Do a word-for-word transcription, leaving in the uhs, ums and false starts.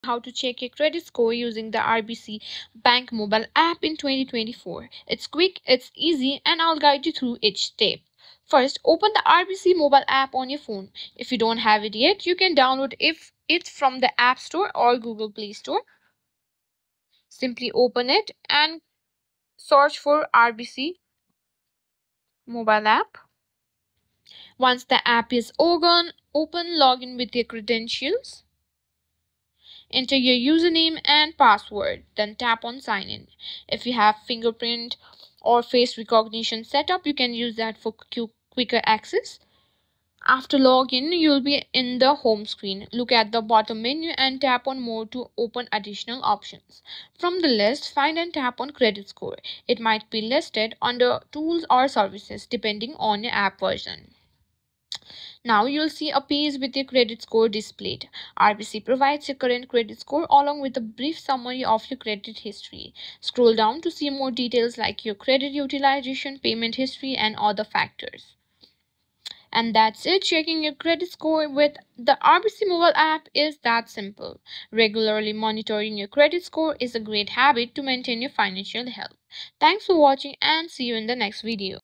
How to check your credit score using the R B C Bank mobile app in twenty twenty-four. It's quick, it's easy, and I'll guide you through each step. First, open the R B C mobile app on your phone. If you don't have it yet, you can download if it from the App Store or Google Play Store. Simply open it and search for R B C mobile app. Once the app is open, open log in with your credentials. Enter your username and password, then tap on sign in. If you have fingerprint or face recognition set up, you can use that for quicker access. After login, you'll be in the home screen. Look at the bottom menu and tap on more to open additional options. From the list, find and tap on credit score. It might be listed under tools or services depending on your app version. Now you'll see a page with your credit score displayed. R B C provides your current credit score along with a brief summary of your credit history. Scroll down to see more details like your credit utilization, payment history, and other factors. And that's it. Checking your credit score with the R B C mobile app is that simple. Regularly monitoring your credit score is a great habit to maintain your financial health. Thanks for watching and see you in the next video.